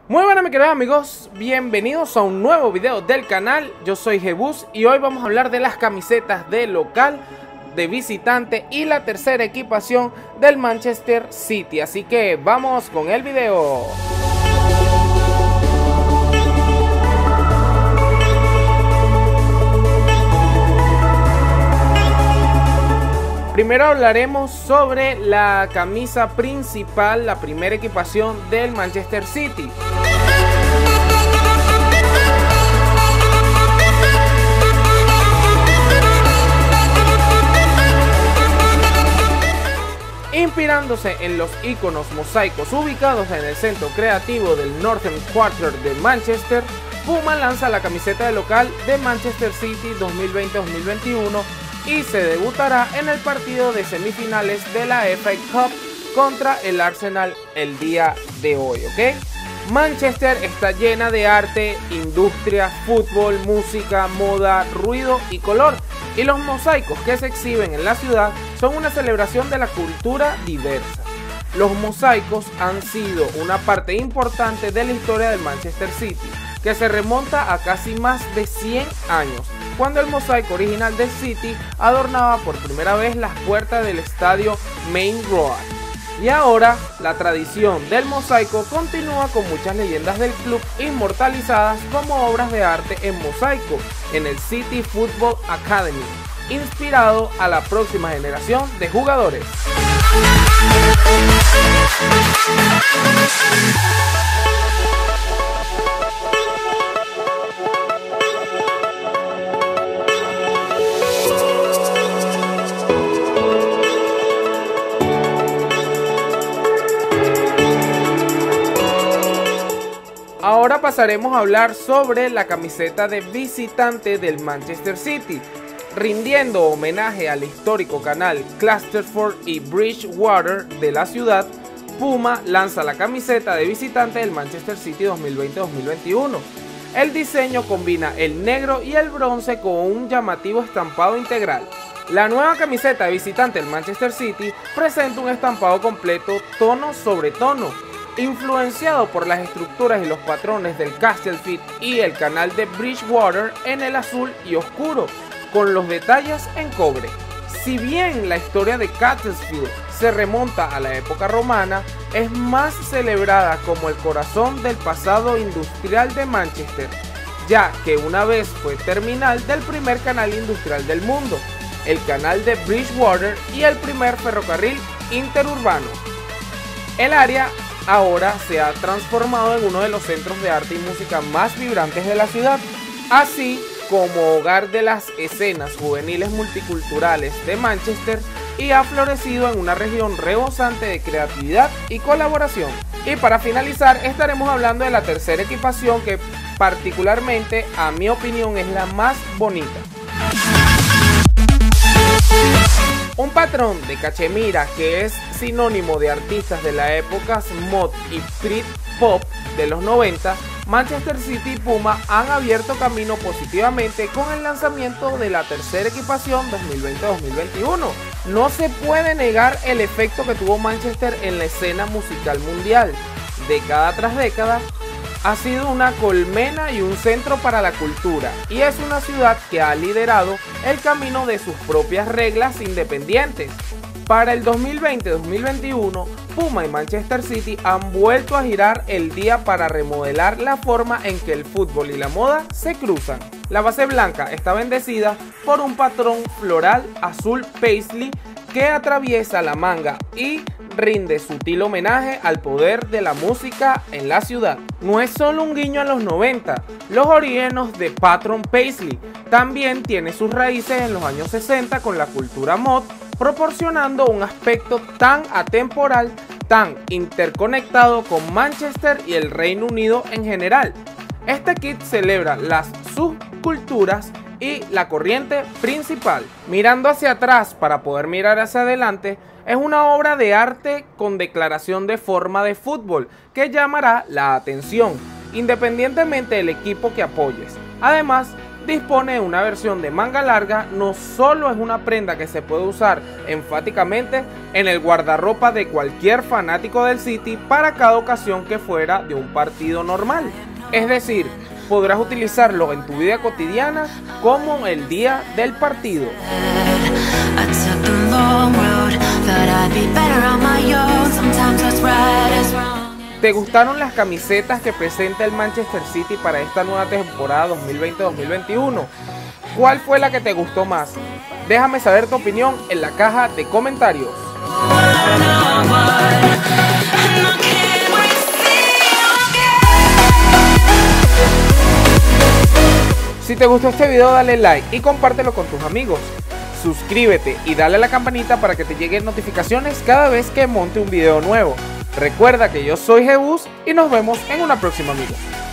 Muy buenas mis queridos amigos, bienvenidos a un nuevo video del canal. Yo soy Jebus y hoy vamos a hablar de las camisetas de local, de visitante y la tercera equipación del Manchester City. Así que vamos con el video. Primero hablaremos sobre la camisa principal, la primera equipación del Manchester City. Inspirándose en los iconos mosaicos ubicados en el centro creativo del Northern Quarter de Manchester, Puma lanza la camiseta de local de Manchester City 2020-2021 y se debutará en el partido de semifinales de la FA Cup contra el Arsenal el día de hoy, ¿ok? Manchester está llena de arte, industria, fútbol, música, moda, ruido y color, y los mosaicos que se exhiben en la ciudad son una celebración de la cultura diversa. Los mosaicos han sido una parte importante de la historia del Manchester City, que se remonta a casi más de 100 años, cuando el mosaico original del City adornaba por primera vez las puertas del estadio Main Road. Y ahora la tradición del mosaico continúa con muchas leyendas del club inmortalizadas como obras de arte en mosaico en el City Football Academy, inspirado a la próxima generación de jugadores. Ahora pasaremos a hablar sobre la camiseta de visitante del Manchester City. Rindiendo homenaje al histórico canal Clatterford y Bridgewater de la ciudad, Puma lanza la camiseta de visitante del Manchester City 2020-2021. El diseño combina el negro y el bronce con un llamativo estampado integral. La nueva camiseta de visitante del Manchester City presenta un estampado completo tono sobre tono, influenciado por las estructuras y los patrones del Castlefield y el canal de Bridgewater en el azul y oscuro, con los detalles en cobre. Si bien la historia de Castlefield se remonta a la época romana, es más celebrada como el corazón del pasado industrial de Manchester, ya que una vez fue terminal del primer canal industrial del mundo, el canal de Bridgewater, y el primer ferrocarril interurbano. El área ahora se ha transformado en uno de los centros de arte y música más vibrantes de la ciudad, así como hogar de las escenas juveniles multiculturales de Manchester, y ha florecido en una región rebosante de creatividad y colaboración. Y para finalizar estaremos hablando de la tercera equipación, que particularmente a mi opinión es la más bonita. Un patrón de cachemira que es sinónimo de artistas de la época mod y Britpop de los 90, Manchester City y Puma han abierto camino positivamente con el lanzamiento de la tercera equipación 2020-2021. No se puede negar el efecto que tuvo Manchester en la escena musical mundial. Década tras década ha sido una colmena y un centro para la cultura, y es una ciudad que ha liderado el camino de sus propias reglas independientes. Para el 2020-2021, Puma y Manchester City han vuelto a girar el día para remodelar la forma en que el fútbol y la moda se cruzan. La base blanca está bendecida por un patrón floral azul paisley que atraviesa la manga y rinde sutil homenaje al poder de la música en la ciudad. No es solo un guiño a los 90, los orígenes de Patrón Paisley también tiene sus raíces en los años 60 con la cultura mod, proporcionando un aspecto tan atemporal, tan interconectado con Manchester y el Reino Unido en general. Este kit celebra las subculturas y la corriente principal. Mirando hacia atrás para poder mirar hacia adelante, es una obra de arte con declaración de forma de fútbol que llamará la atención, independientemente del equipo que apoyes. Además, dispone de una versión de manga larga. No solo es una prenda que se puede usar enfáticamente en el guardarropa de cualquier fanático del City para cada ocasión que fuera de un partido normal. Es decir, podrás utilizarlo en tu vida cotidiana como el día del partido. ¿Te gustaron las camisetas que presenta el Manchester City para esta nueva temporada 2020-2021? ¿Cuál fue la que te gustó más? Déjame saber tu opinión en la caja de comentarios. Si te gustó este video, dale like y compártelo con tus amigos. Suscríbete y dale a la campanita para que te lleguen notificaciones cada vez que monte un video nuevo. Recuerda que yo soy Jebus y nos vemos en una próxima, amigos.